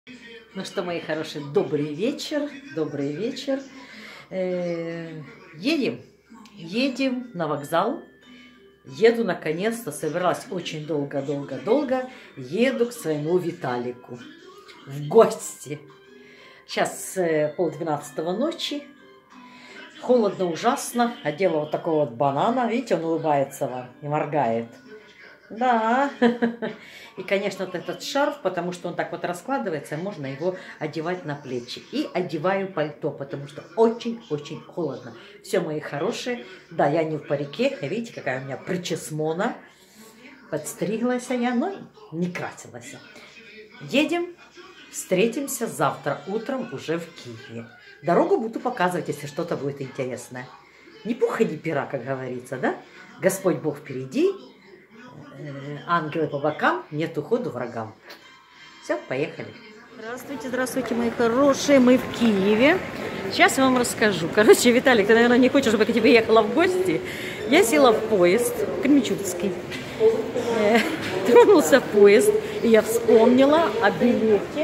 Ну что, мои хорошие, добрый вечер, добрый вечер. Едем на вокзал. Еду наконец-то, собиралась очень долго, еду к своему Виталику в гости. Сейчас 11:30 ночи, холодно ужасно, одела вот такого вот банана, видите, он улыбается вам и моргает. Да, и, конечно, вот этот шарф, потому что он так вот раскладывается, можно его одевать на плечи. И одеваю пальто, потому что очень-очень холодно. Все, мои хорошие, да, я не в парике, видите, какая у меня причесмона. Подстриглась я, но не красилась. Едем, встретимся завтра утром уже в Киеве. Дорогу буду показывать, если что-то будет интересное. Ни пуха, ни пера, как говорится, да? Господь Бог впереди. Ангелы по бокам, нет уходу врагам. Все, поехали. Здравствуйте, здравствуйте, мои хорошие, мы в Киеве. Сейчас я вам расскажу. Короче, Виталик, ты, наверное, не хочешь, чтобы я к тебе ехала в гости. Я села в поезд, Кременчугский. Тронулся поезд, и я вспомнила о билете.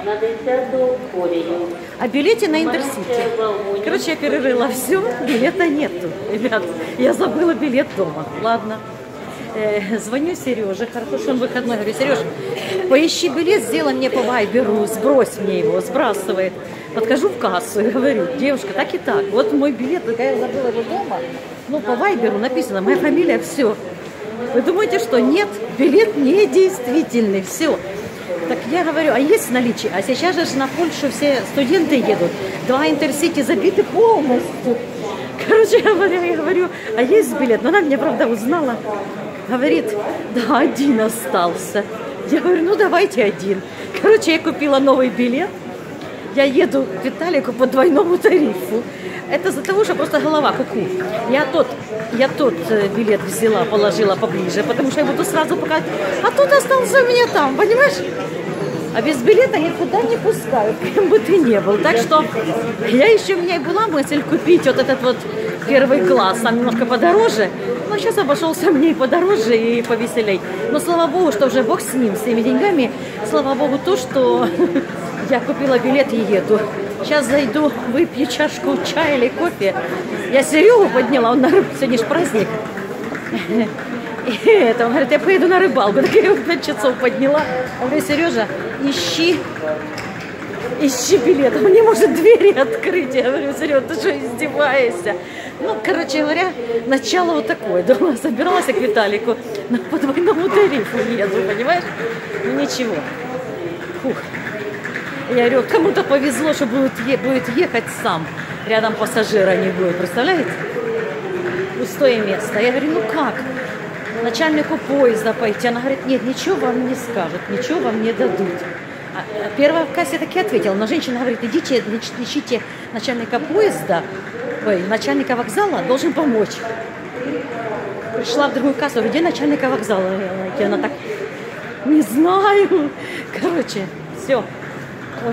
О билете на Интерсити. Короче, я перерыла все, билета нету. Ребят, я забыла билет дома. Ладно. Звоню Сереже, хорошо, что он выходной, говорю: Сереж, поищи билет, сделай мне по вайберу, сбрось мне его, сбрасывает. Подхожу в кассу и говорю: девушка, так и так, вот мой билет, только я забыла его дома, ну по вайберу написано, моя фамилия, все. Вы думаете, что нет, билет недействительный, все. Так я говорю, а есть наличие? А сейчас же на Польшу все студенты едут, 2 Интерсити забиты полностью. Короче говоря, я говорю, а есть билет? Но она меня, правда, узнала. Говорит, да, 1 остался. Я говорю, ну давайте 1. Короче, я купила новый билет. Я еду к Виталику по двойному тарифу. Это из-за того, что просто голова куку. Я тот билет взяла, положила поближе, потому что я буду сразу показывать. А тут остался у меня там, понимаешь? А без билета никуда не пускают, кем бы ты ни был. Так что у меня и была мысль купить вот этот вот 1 класс, там немножко подороже. Но сейчас обошелся мне и подороже, и повеселей. Но слава богу, что уже Бог с ним, с теми деньгами. Слава богу то, что я купила билет и еду. Сейчас зайду, выпью чашку чая или кофе. Я Серегу подняла, он сегодня же праздник. И это, он говорит, я поеду на рыбалку. Так я его в 5 часов подняла. Я говорю, Сережа, ищи билет. Мне может двери открыть. Я говорю, Серега, ты что, издеваешься? Ну, короче говоря, начало вот такое. Дома собиралась к Виталику, но по двойному тарифу еду, понимаешь? Ну ничего. Фух. Я говорю, кому-то повезло, что будет ехать сам. Рядом пассажира не будет, представляете? Пустое место. Я говорю, ну как? Начальнику поезда пойти. Она говорит, нет, ничего вам не скажут, ничего вам не дадут. Первая в кассе таки ответила, но женщина говорит, идите, ищите начальника поезда, начальника вокзала, должен помочь. Пришла в другую кассу, говорю, где начальника вокзала? И она так, не знаю. Короче, все. Ой.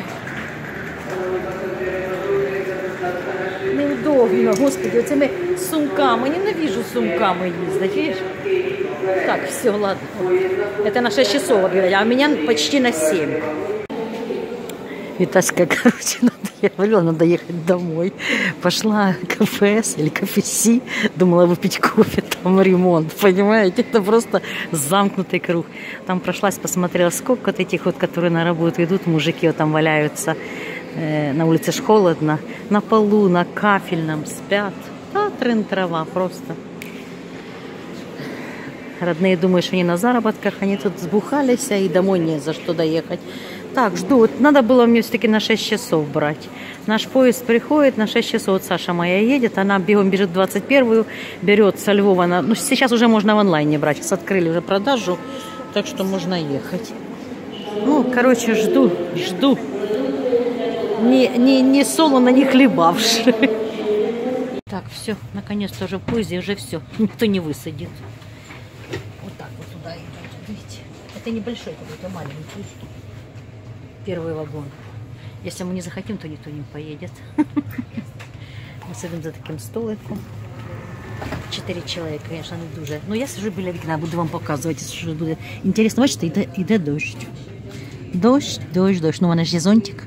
Неудобно, господи, оцими сумками, ненавижу сумками ездить, видишь? Так, все, ладно. Это на 6 часов, а у меня почти на 7. Витаська, короче, я говорила, надо ехать домой. Пошла в КФС или КФС, думала выпить кофе, там ремонт, понимаете? Это просто замкнутый круг. Там прошлась, посмотрела, сколько вот этих вот, которые на работу идут, мужики вот там валяются. На улице ж холодно, на полу, на кафельном спят. Да, трын-трава просто. Родные думают, что они на заработках, они тут сбухались, и домой не за что доехать. Так, жду. Надо было мне все-таки на 6 часов брать. Наш поезд приходит на 6 часов. Вот Саша моя едет, она бегом бежит в 21-ю, берет со Львова. Ну, сейчас уже можно в онлайне брать. Сейчас открыли уже продажу, так что можно ехать. Ну, короче, жду. Не солоно, не хлебавши. Так, все, наконец-то уже в поезде, уже все. Никто не высадит. Вот так вот туда идут, видите. Это небольшой какой-то маленький. 1 вагон. Если мы не захотим, то никто не поедет. Мы сидим за таким столиком. 4 чоловіка, звісно, не дуже. Ну, я сижу біля вікна, буду вам показувати, що буде інтересно. Бачите, йде дощ. Дождь, дождь, дождь. Ну, у меня же зонтик.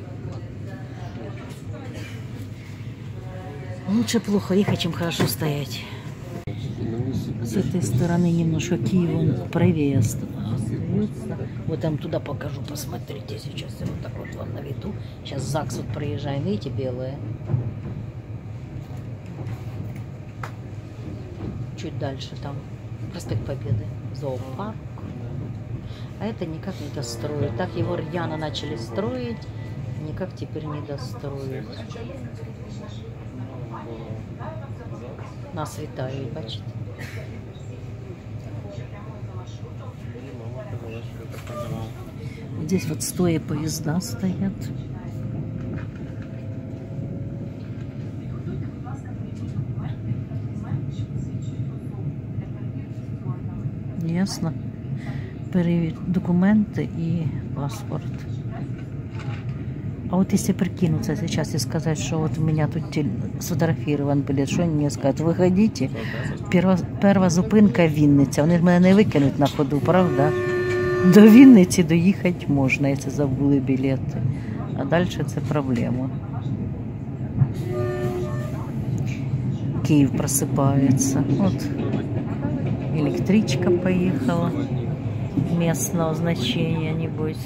Лучше плохо ехать, чем хорошо стоять. С этой стороны немножко Киев, он правее остается. Вот там туда покажу, посмотрите. Сейчас я вот так вот вам наведу. Сейчас ЗАГС вот проезжаем, видите, белое. Чуть дальше там проспект Победы, зоопарк. А это никак не достроят. Так его рьяно начали строить, никак теперь не достроят. Нас вітають, бачите? Здесь вот стоя поезда стоят. Ясно. Перевірити документы и паспорт. А вот если прикинуться сейчас и сказать, что вот у меня тут сфотографирован билет, что они мне скажут? Выходите, перша зупинка Вінниця. Вони ж мене не викинуть на ходу, правда? До Вінниці доїхати можна, якщо забули білети. А далі це проблема. Київ просипається. От электричка поехала местного значения, небось.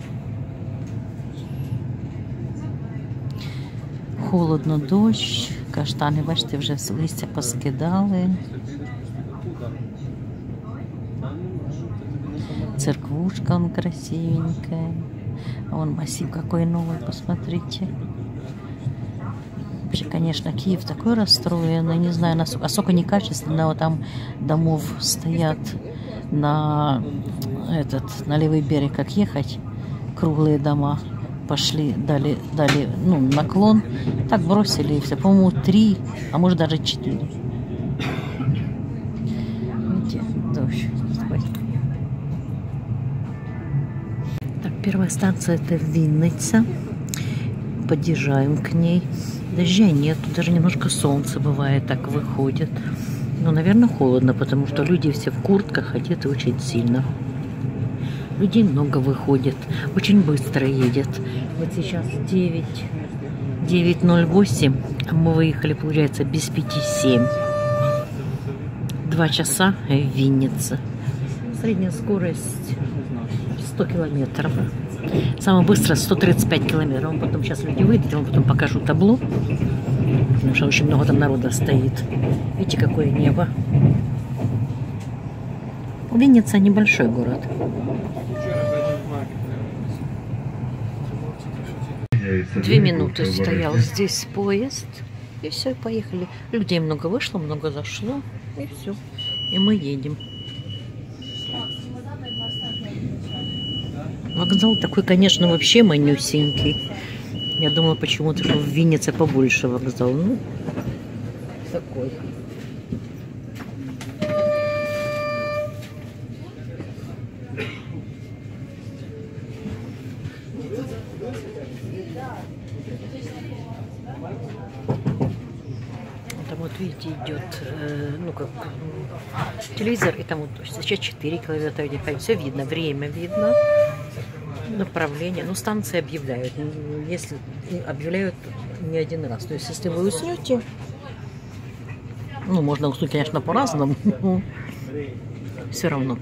Холодно, дощ, каштани, бачите, вже листя поскидали. Церквушка, он красивенькая. А вон массив какой новый, посмотрите. Вообще, конечно, Киев такой расстроенный, не знаю, насколько некачественно, вот там домов стоят на левый берег, как ехать, круглые дома. Пошли, дали, ну, наклон, так бросили и все. По-моему, 3, а может даже 4. Видите, дождь. Так, первая станция это Винница. Подъезжаем к ней. Дождя нет, даже немножко солнце бывает, так выходит. Но, наверное, холодно, потому что люди все в куртках, одеты очень сильно. Людей много выходит, очень быстро едет. Вот сейчас 9:08, а мы выехали, получается, без 5:07. 2 часа в Виннице. Средняя скорость 100 километров. Самое быстрое 135 километров. Потом сейчас люди выйдут, я вам потом покажу табло. Потому что очень много там народа стоит. Видите, какое небо. Винница небольшой город. Две минуты стоял здесь поезд. И все, поехали. Людей много вышло, много зашло. И все. И мы едем. Вокзал такой, конечно, вообще манюсенький. Я думала, почему-то в Виннице побольше вокзал. Ну, такой. Там вот видите, идет, ну как телевизор, и там вот сейчас 4 километра, все видно, время видно, направление. Ну, станции объявляют, если объявляют не один раз. То есть, если вы уснете, ну, можно уснуть, конечно, по-разному, но все равно.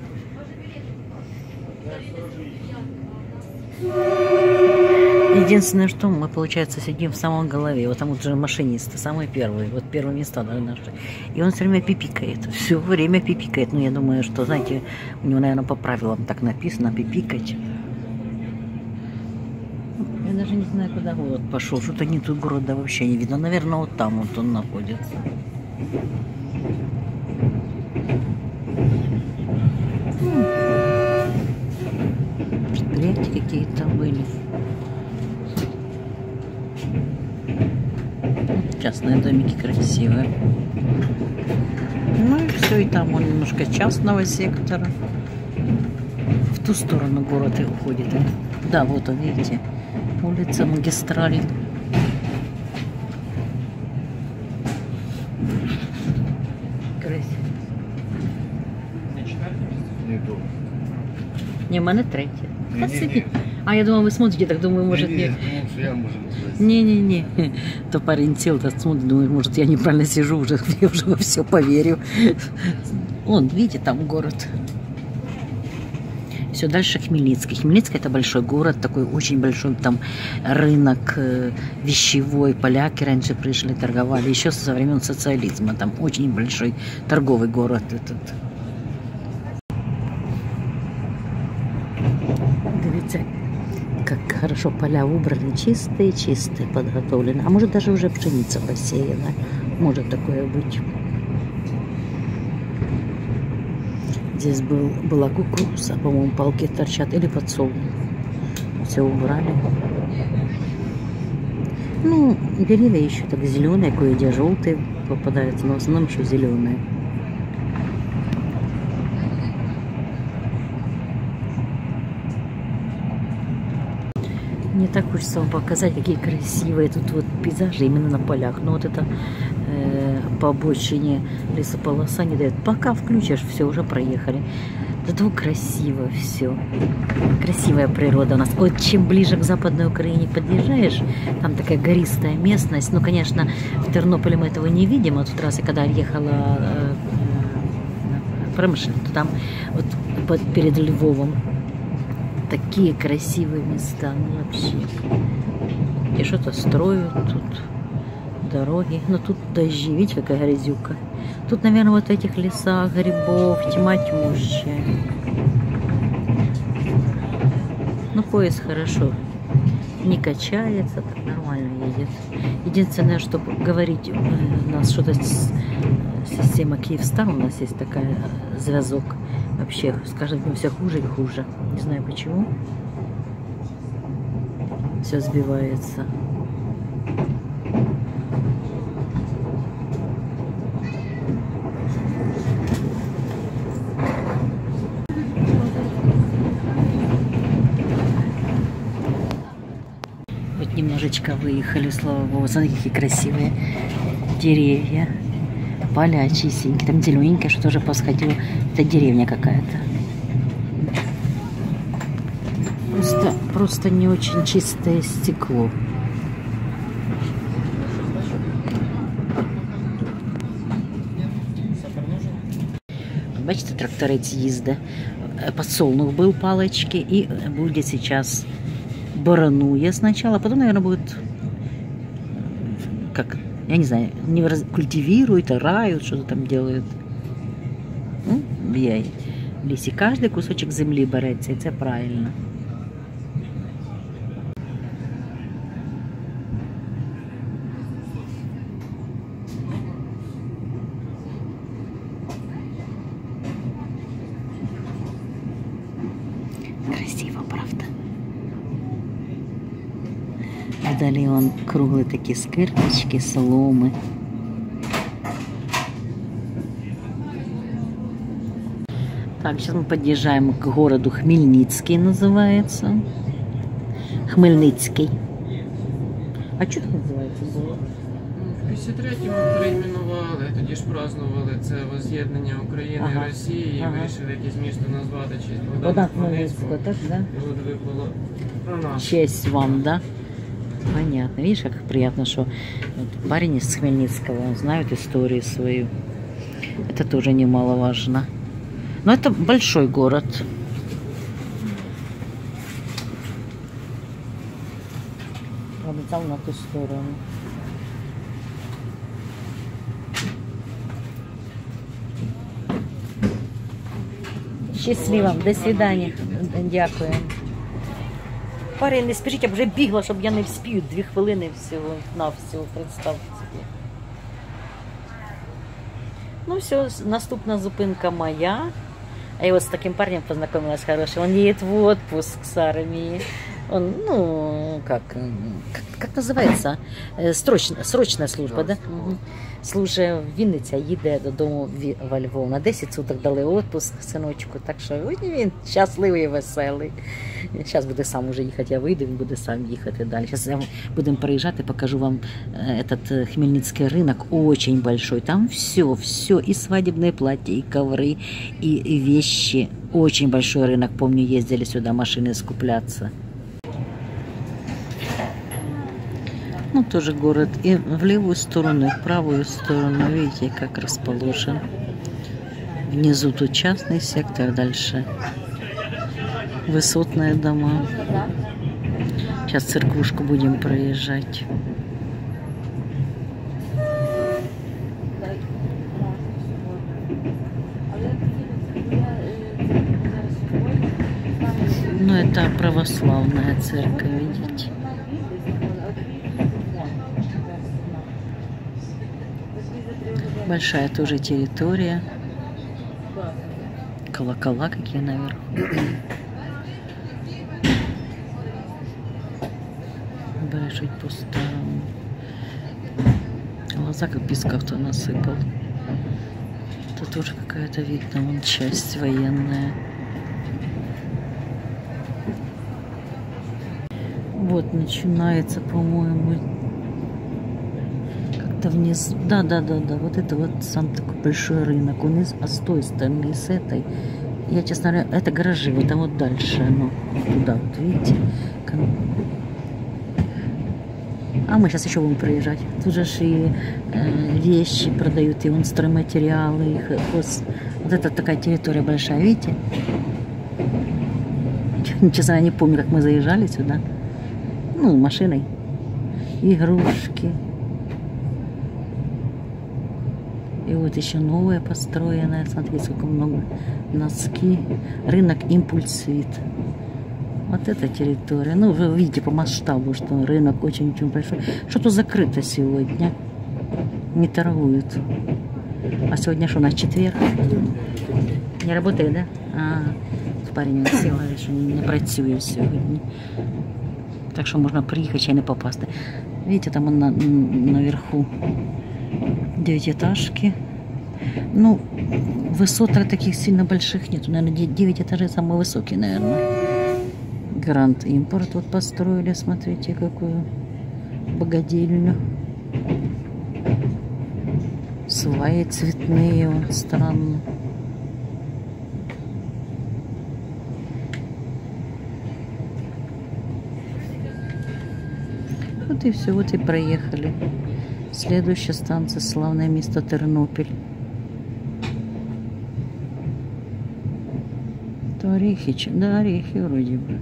Единственное, что мы, получается, сидим в самом голове. Вот там вот же машинисты, самые первые, вот первые места наши. И он все время пипикает, все время пипикает. Ну, я думаю, что, знаете, у него, наверное, по правилам так написано, пипикать. Я даже не знаю, куда город пошел. Что-то не тут города вообще не видно. Наверное, вот там вот он находится. Предприятия какие-то были. Частные домики красивые. Ну и все, и там он немножко частного сектора. В ту сторону города уходит. Да, вот он, видите, улица Магистраль. Красиво. Не, в мене третє. А, я думала, вы смотрите, так думаю, может, Нет, думал, что я, может, Не-не-не. То парень сел, то смотрит, думает, может, я неправильно сижу, уже, я уже во все поверю. Вон, видите, там город. Все дальше Хмельницкий. Хмельницкий — это большой город, такой очень большой, там рынок вещевой. Поляки раньше пришли, торговали, еще со времен социализма. Там очень большой торговый город этот. Дивіться, как хорошо поля убраны, чистые, подготовлены. А может, даже уже пшеница посеяна. Может такое быть. Здесь была кукуруза, по-моему, палки торчат, или подсолнух. Все убрали. Ну, деревья еще так зеленые, кое-где желтые попадаются, но в основном еще зеленые. Мне так хочется вам показать, какие красивые тут вот пейзажи именно на полях. Но вот это по обочине лесополоса не дает. Пока включишь, все, уже проехали. Зато красиво все. Красивая природа у нас. Вот чем ближе к Западной Украине подъезжаешь, там такая гористая местность. Ну, конечно, в Тернополе мы этого не видим. А тут раз, когда ехала промышленно, то там вот перед Львовом такие красивые места, ну вообще. И что-то строят тут, дороги. Но тут дожди, видите, какая грязюка. Тут, наверное, вот в этих лесах грибов тьма тьмущая. Ну, поезд хорошо не качается, так нормально едет. Единственное, что говорить, у нас что-то система Киевстар, у нас есть такая зв'язок. Вообще, с каждым днем все хуже и хуже. Не знаю почему. Все сбивается. Вот немножечко выехали, слава богу. Смотрите, какие красивые деревья. Поля чистенькие, там зелененькое, что тоже посходило. Это деревня какая-то. Просто не очень чистое стекло. Бачите, тракторець їздить. Подсолнух был, палочки, и будет сейчас барануя сначала, а потом, наверное, будет как... Я не знаю, не культивируют, орают, что-то там делают. Ну, в лісі кожен кусочок землі береться, і це правильно. Красиво, правда? А далі вон круглі такі скирточки, соломи. Так, сейчас мы подъезжаем к городу Хмельницкий, называется. Хмельницький. А что так називається було? В 53-му перейменували, тоді ж празднували це воз'єднання України і Росії, і вирішили якесь місто назвати честь Богдана Хмельницького. Так, да? І от випало про нас. Честь вам, да? Понятно. Видишь, как приятно, что вот парень из Хмельницкого, он знает историю свою. Это тоже немаловажно. Но это большой город. Обещал на ту сторону. Щасливо, до свидания. Дякую. Парень, не спішіть, я вже бігла, щоб я не вспію. 2 хвилини всього на всього, представте собі. Ну все, наступна зупинка моя. А я вот с таким парнем познакомилась хороший. Он едет в отпуск с армии. Он, ну, как називається? Срочна служба, да? Угу. Служить в Вінниці, їде додому во Львов. На 10 суток дали отпуск синочку, так що він щасливий і веселий. Зараз буде сам уже їхати, я вийду, він буде сам їхати далі. Зараз будемо переїжджати, покажу вам этот Хмельницкий рынок, очень большой. Там все, и свадебные платья, и ковры, и вещи. Очень большой рынок, помню, ездили сюда машины скупляться. Ну, тоже город. И в левую сторону, и в правую сторону. Видите, как расположен. Внизу тут частный сектор, дальше высотные дома. Сейчас церквушку будем проезжать. Ну, это православная церковь, видите. Большая тоже территория. Колокола какие наверху. Чуть по-старому. Глаза как песка кто насыпал. Тут тоже какая-то, видно, вон часть военная. Вот начинается, по-моему, как-то вниз. Да. Вот это вот сам такой большой рынок. Он а с той стороны, с этой. Я, честно говоря, это гаражи, вот там вот дальше, ну, туда, вот, видите. А мы сейчас еще будем проезжать. Тут же и вещи продают, и вон стройматериалы, и вот это такая территория большая, видите? Честно, я не помню, как мы заезжали сюда. Ну, машиной. Игрушки. И вот еще новое построенное. Смотрите, сколько много. Носки. Рынок Импульсвит. Вот эта территория. Ну, вы видите по масштабу, что рынок очень-очень большой. Что-то закрыто сегодня. Не торгуют. А сегодня что, у нас четверг? Не работает, да? Парень сел, що не працює сьогодні. Так что можно приехать и не попасть. Видите, там наверху 9-этажки. Ну, высоток таких сильно больших нет. Наверное, 9 этажей самые высокие, наверное. Гранд Импорт вот построили, смотрите, какую богадельню. Сваи цветные, вот, странно. Вот и все, вот и проехали. Следующая станция — славное место Тернопиль. Это Орехи, да, Орехи вроде бы.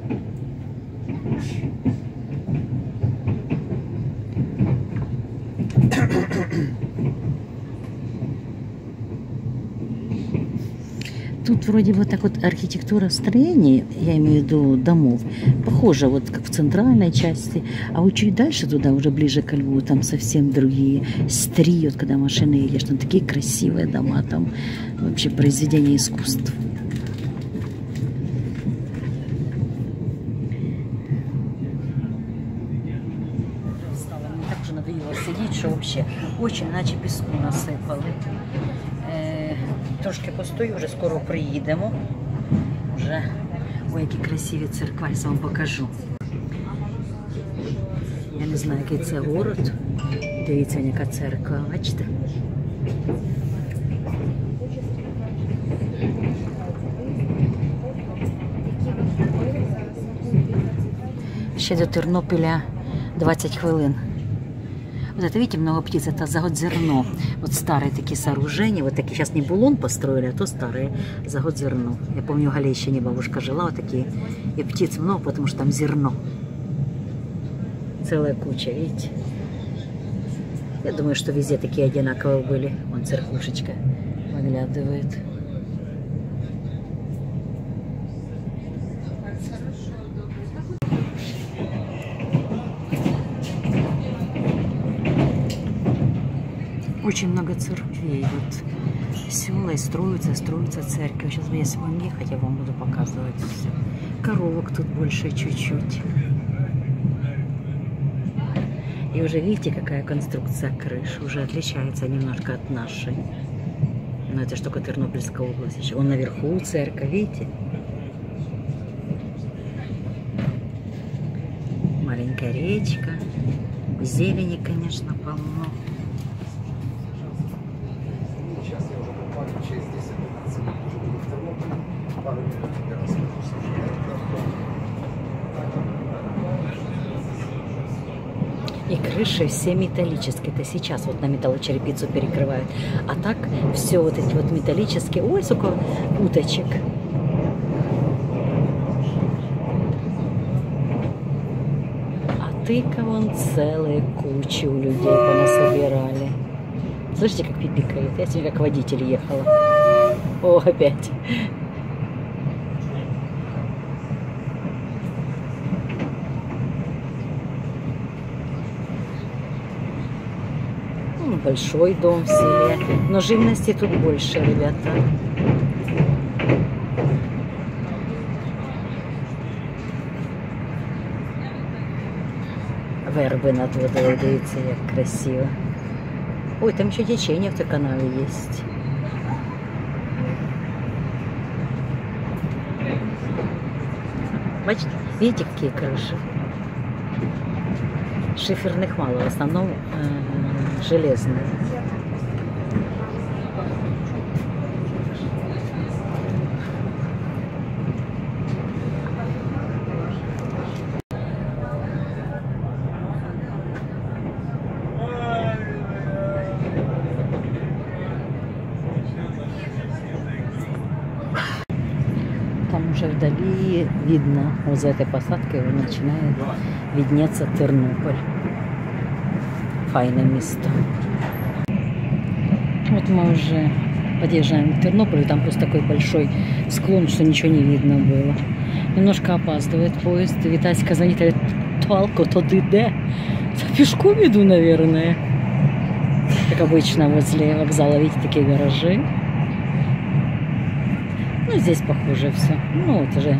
Тут вроде вот так вот архитектура строений, я имею в виду домов, похожа вот как в центральной части, а вот чуть дальше туда, уже ближе к Льву, там совсем другие стри, вот когда машины едешь, там такие красивые дома, там вообще произведение искусств. Мне так уже надоело сидеть, что вообще очень иначе песку насыпали. Трошки постою, вже скоро приїдемо. Вже, ой, які красиві церкви, я вам покажу. Я не знаю, який це город. Дивіться, яка церква, бачите? Ще до Тернополя 20 хвилин. Вот это, видите, много птиц, это Загодзерно. Вот старые такие сооружения, вот такие, сейчас не Булон построили, а то старые Загодзерно. Я помню, в Галещине бабушка жила, вот такие. И птиц много, потому что там зерно. Целая куча, видите. Я думаю, что везде такие одинаковые были. Вон церквушечка выглядывает. Очень много церквей, вот села и строятся церкви. Сейчас если будем ехать, я вам буду показывать все. Коровок тут больше чуть-чуть. И уже видите, какая конструкция крыш. Уже отличается немножко от нашей. Но это же только Тернопольская область. Еще вон наверху церковь, видите? Маленькая речка. Зелени, конечно, полно. И крыши все металлические. Это сейчас вот на металлочерепицу перекрывают. А так все вот эти вот металлические. Ой, сколько уточек. А тыка вон целые кучи у людей понасобирали. Слышите, как пипикает? Я сегодня как водитель ехала. О, опять. Большой дом в селе, но живности тут больше, ребята. Верби над водою, дивіться, як красиво. Ой, там еще течение в той канаве есть. Бачите, видите, какие крыши? Шиферных мало, в основном железные. Там уже вдали видно, вот за этой посадкой начинает виднеться Тернополь. Файное место. Вот мы уже подъезжаем к Тернополю, там просто такой большой склон, что ничего не видно было. Немножко опаздывает поезд. Витаська звонит, говорит, Талко, то ты де? Пешком иду, наверное. Как обычно возле вокзала, видите, такие гаражи. Ну, здесь похоже все. Ну, вот уже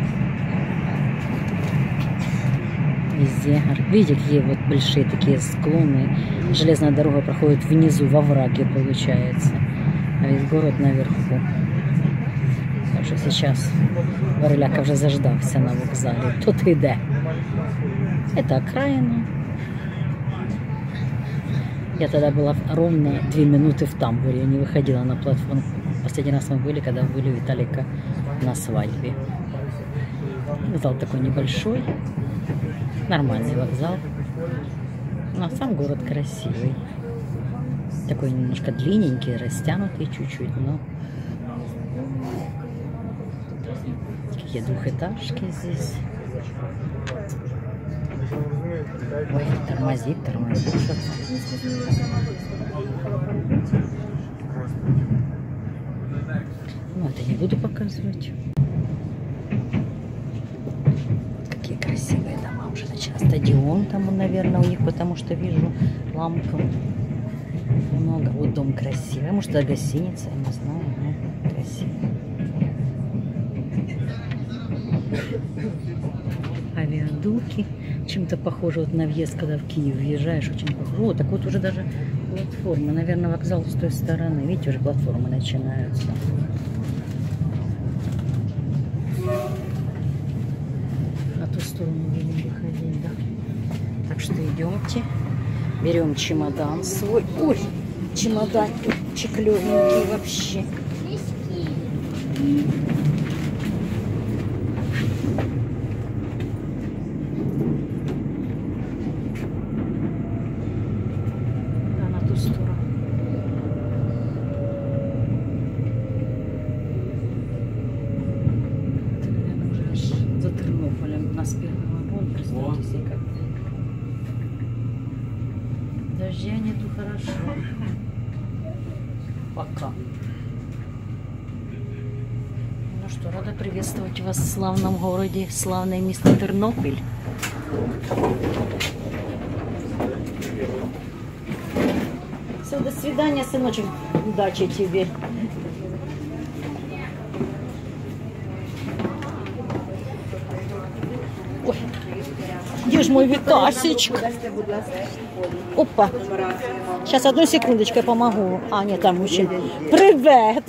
везде. Видите, какие вот большие такие склоны. Железная дорога проходит внизу, во враге, получается. А весь город наверху. Так что сейчас Варляка уже заждался на вокзале. Тут иде. Это окраина. Я тогда была ровно 2 минуты в тамбуре. Я не выходила на платформу. Последний раз мы были, когда были у Виталика на свадьбе. Вокзал такой небольшой. Нормальный вокзал. А сам город красивый. Такой немножко длинненький, растянутый чуть-чуть, но... Какие двухэтажки здесь. Ой, тормозит. Ну, это не буду показывать. Какие красивые дома уже начали. Стадион там, наверное, у них, потому что вижу лампу. Много. Вот дом красивый. Может, это гостиница, я не знаю. Но красиво. Авиадуки. Чем-то похоже вот на въезд, когда в Киев въезжаешь. Очень похоже. О, так вот уже даже платформа. Наверное, вокзал с той стороны. Видите, уже платформы начинаются. На ту сторону будем выходить, да. Так что идемте. Берем чемодан свой. Ой, чемоданчик легенький вообще. Да, на ту сторону. Это, наверное, уже аж за Тернополем. У нас первый вагон. Представьте себе, как... Дождя нету, хорошо. Пока. Ну что, рада приветствовать вас в славном городе, славное место Тернопиль. Все, до свидания, сыночек. Удачи тебе. Ой, где же мой Витасечка? Опа. Сейчас, одну секундочку, я помогу. А, нет, там мужчина. Привет.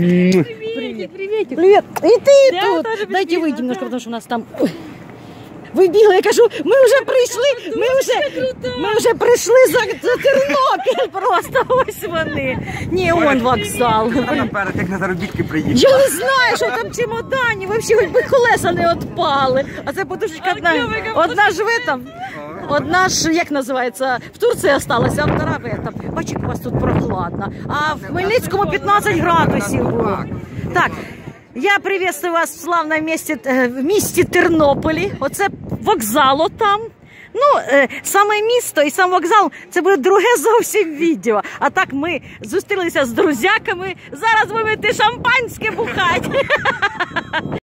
Приветик. Привет. И ты тут. Дайте выйти немножко, потому что у нас там... Ой. Ви бігли, я кажу, ми вже прийшли, ми вже прийшли за Тернопіль просто, ось вони. Ні, он вокзал. Наперед, як на заробітки приїхали. Я не знаю, що там чемодані, взагалі, хоч би колеса не відпали. А це подушечка одна ж в этом, одна ж, як називається, в Турції осталася, а втора в этом. Бачите, у вас тут прохладно. А в Хмельницькому 15 градусів було. Так, я приветствую вас в славному місті Тернополі. Оце вокзал там. Ну, саме місто і сам вокзал, це буде друге зовсім відео. А так ми зустрілися з друзяками. Зараз будемо йти шампанське бухати.